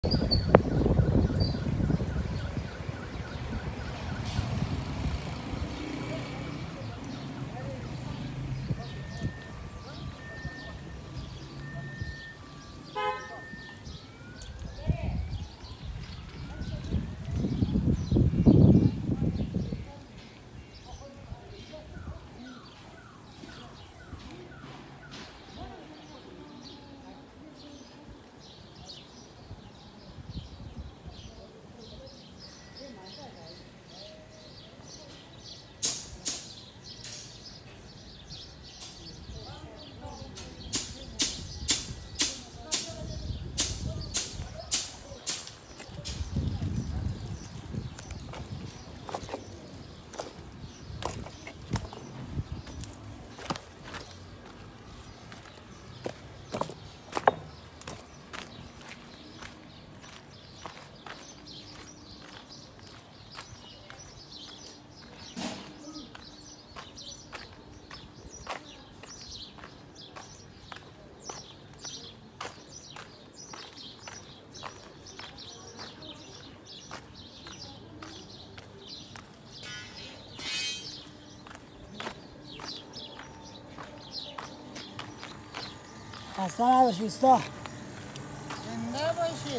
خسته نباشی استا. زنده باشی.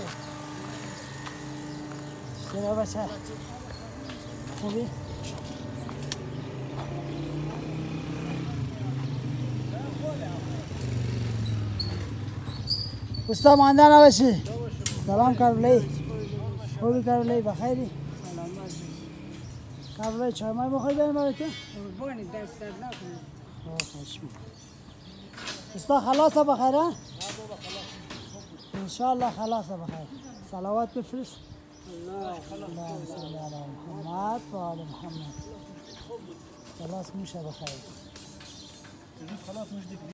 چرا بچه؟ خوبی؟ استا مانده نباشی. سلام کربلایی. خوبی کربلایی بخیری؟ سلام باشی. کربلایی چای مای بخوای بریم برای تو؟ قربانی دست درد نکنه. خوش می‌کنم. استا خلاصه بخیره؟ انشالله خلاصه بخیر. صلوات بفرست. اللهم صل علی محمد و آل محمد. خلاص میشه بخیر.